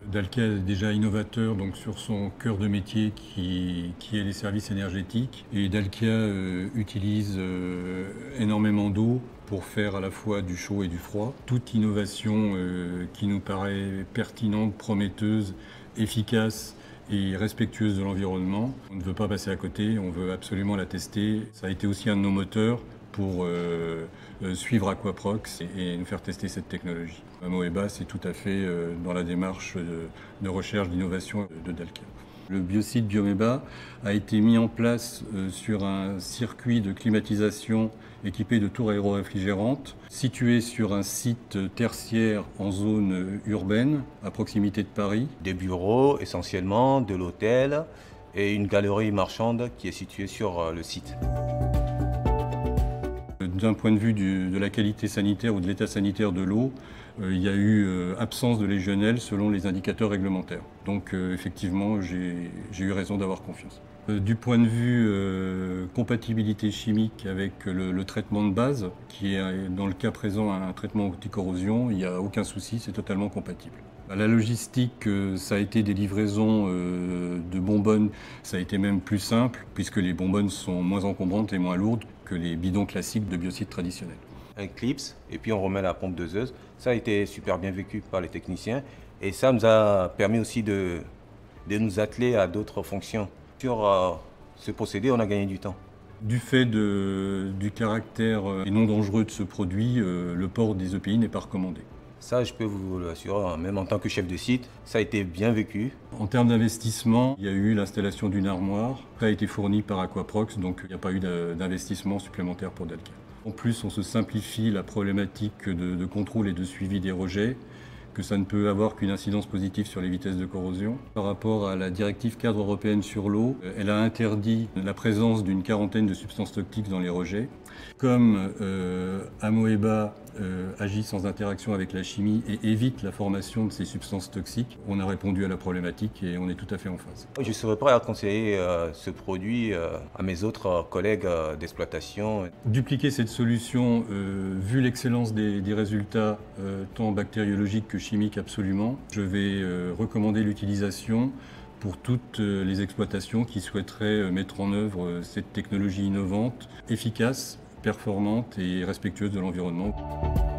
Dalkia est déjà innovateur donc, sur son cœur de métier qui est les services énergétiques. Et Dalkia utilise énormément d'eau pour faire à la fois du chaud et du froid. Toute innovation qui nous paraît pertinente, prometteuse, efficace et respectueuse de l'environnement, on ne veut pas passer à côté, on veut absolument la tester. Ça a été aussi un de nos moteurs pour suivre Aquaprox et nous faire tester cette technologie. Amoeba, c'est tout à fait dans la démarche de recherche d'innovation de Dalkia. Le biosite Biomeba a été mis en place sur un circuit de climatisation équipé de tours aéro-réfrigérantes, situé sur un site tertiaire en zone urbaine, à proximité de Paris. Des bureaux essentiellement, de l'hôtel et une galerie marchande qui est située sur le site. D'un point de vue de la qualité sanitaire ou de l'état sanitaire de l'eau, il y a eu absence de légionnelle selon les indicateurs réglementaires. Donc effectivement, j'ai eu raison d'avoir confiance. Du point de vue compatibilité chimique avec le traitement de base, qui est dans le cas présent un traitement anti-corrosion, il n'y a aucun souci, c'est totalement compatible. La logistique, ça a été des livraisons de bonbonnes, ça a été même plus simple, puisque les bonbonnes sont moins encombrantes et moins lourdes que les bidons classiques de biocides traditionnels. Un clips et puis on remet la pompe doseuse. Ça a été super bien vécu par les techniciens et ça nous a permis aussi de nous atteler à d'autres fonctions. Sur ce procédé, on a gagné du temps. Du fait du caractère non dangereux de ce produit, le port des EPI n'est pas recommandé. Ça, je peux vous l'assurer, même en tant que chef de site, ça a été bien vécu. En termes d'investissement, il y a eu l'installation d'une armoire. Ça a été fourni par Aquaprox, donc il n'y a pas eu d'investissement supplémentaire pour Dalkia. En plus, on se simplifie la problématique de contrôle et de suivi des rejets, que ça ne peut avoir qu'une incidence positive sur les vitesses de corrosion. Par rapport à la directive cadre européenne sur l'eau, elle a interdit la présence d'une quarantaine de substances toxiques dans les rejets. Comme Amoeba agit sans interaction avec la chimie et évite la formation de ces substances toxiques, on a répondu à la problématique et on est tout à fait en phase. Je serais prêt à conseiller ce produit à mes autres collègues d'exploitation. Dupliquer cette solution, vu l'excellence des résultats, tant bactériologiques que chimiques absolument, je vais recommander l'utilisation pour toutes les exploitations qui souhaiteraient mettre en œuvre cette technologie innovante, efficace, performante et respectueuse de l'environnement.